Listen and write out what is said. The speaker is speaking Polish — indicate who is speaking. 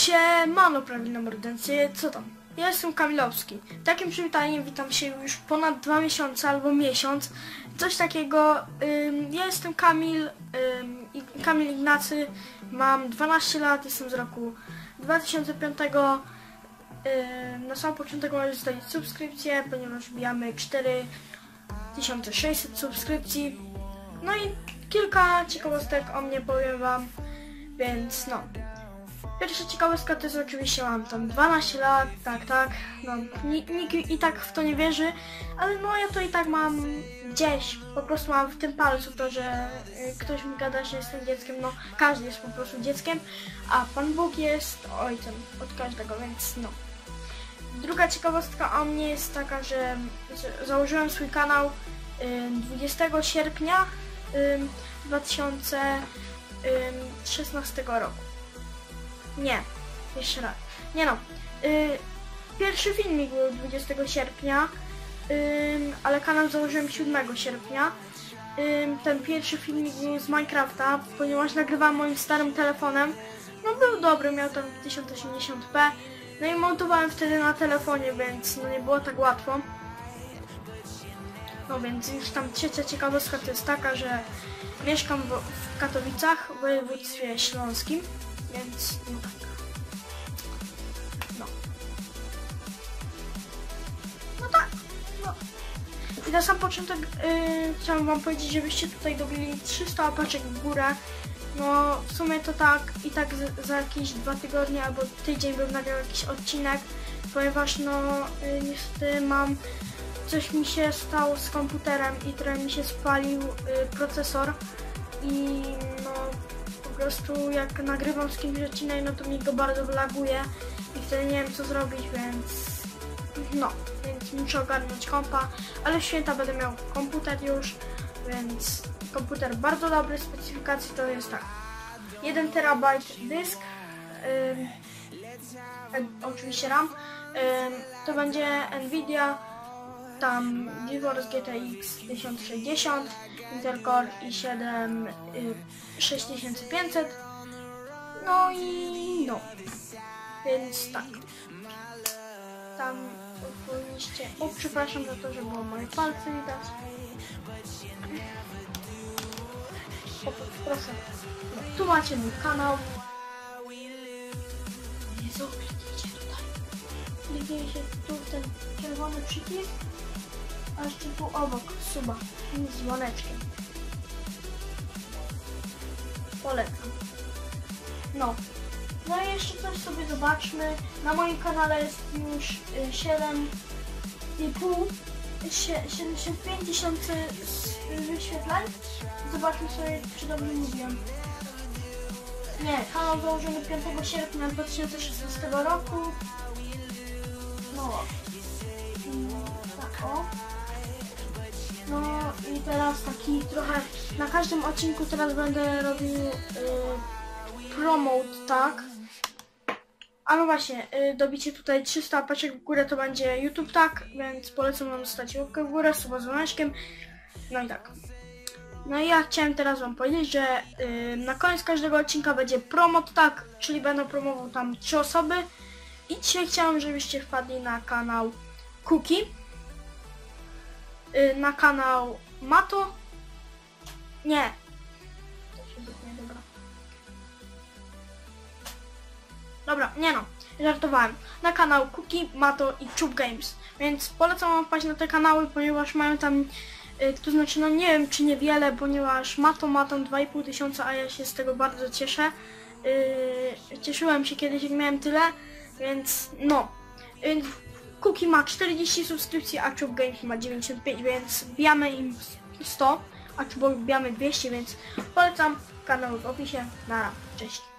Speaker 1: Siemano, prawilne mordercy, co tam? Ja jestem Kamilowski. Takim przywitaniem witam się już ponad 2 miesiące albo miesiąc. Coś takiego. Ja jestem Kamil, Kamil Ignacy, mam 12 lat, jestem z roku 2005. Na sam początek możecie zostawić subskrypcję, ponieważ wbijamy 4600 subskrypcji. No i kilka ciekawostek o mnie powiem wam, więc no. Pierwsza ciekawostka to jest oczywiście, mam tam 12 lat, tak, no nikt i tak w to nie wierzy, ale no ja to i tak mam gdzieś, po prostu mam w tym palcu to, że ktoś mi gada, że jestem dzieckiem, no każdy jest po prostu dzieckiem, a Pan Bóg jest ojcem od każdego, więc no. Druga ciekawostka o mnie jest taka, że założyłem swój kanał 20 sierpnia 2016 roku. Nie, jeszcze raz. Nie no. Pierwszy filmik był 20 sierpnia, ale kanał założyłem 7 sierpnia. Ten pierwszy filmik był z Minecrafta, ponieważ nagrywałem moim starym telefonem. No był dobry, miał tam 1080p. No i montowałem wtedy na telefonie, więc no nie było tak łatwo. No więc już tam trzecia ciekawostka to jest taka, że mieszkam w Katowicach, w województwie śląskim, więc no tak. No tak, no. I na sam początek chciałam wam powiedzieć, żebyście tutaj dobili 300 łapaczek w górę. No w sumie to tak i tak za jakieś 2 tygodnie albo tydzień bym nagrał jakiś odcinek, ponieważ no niestety coś mi się stało z komputerem i trochę mi się spalił procesor i no po prostu jak nagrywam z kimś odcinek, no to mi go bardzo laguje i wtedy nie wiem co zrobić, więc muszę ogarnąć kompa, ale w święta będę miał komputer już, więc komputer bardzo dobry, specyfikacji to jest tak, 1 terabajt dysk, oczywiście RAM, to będzie Nvidia, tam GeForce GTX 1060, Intel Core i7 6500, no i no, więc tak, tam powinniście, przepraszam za to, że było moje palce widać, proszę, tu macie mój kanał, Jezu, kliknijcie tutaj, kliknijcie tu w ten czerwony przycisk, a jeszcze tu obok suba z dzwoneczkiem, polecam. No i jeszcze coś sobie zobaczmy, na moim kanale jest już 75 tysięcy wyświetleń. Zobaczmy sobie, czy dobrze mówiłem. Nie, kanał założony 5 sierpnia 2016 roku. No, tak o. No i teraz taki trochę, na każdym odcinku teraz będę robił promote, tak. A no właśnie, dobicie tutaj 300 łapaczek w górę to będzie YouTube, tak, więc polecam wam zostawić łapkę w górę, suba z dzwoneczkiem, no i tak. No i ja chciałem teraz wam powiedzieć, że na koniec każdego odcinka będzie promote, tak, czyli będę promował tam 3 osoby i dzisiaj chciałem, żebyście wpadli na kanał Kuki, na kanał Mato, nie, dobra, nie no, żartowałem. Na kanał Kuki, Mato i Chub Games. Więc polecam wam wpaść na te kanały, ponieważ mają tam, to znaczy no nie wiem czy niewiele, ponieważ Mato ma tam 2500, a ja się z tego bardzo cieszę. Cieszyłem się kiedyś jak miałem tyle, więc no. Kuki ma 40 subskrypcji, a Chub Games ma 95, więc wbijamy im 100, a Chubowi wbijamy 200, więc polecam, kanał w opisie. Cześć.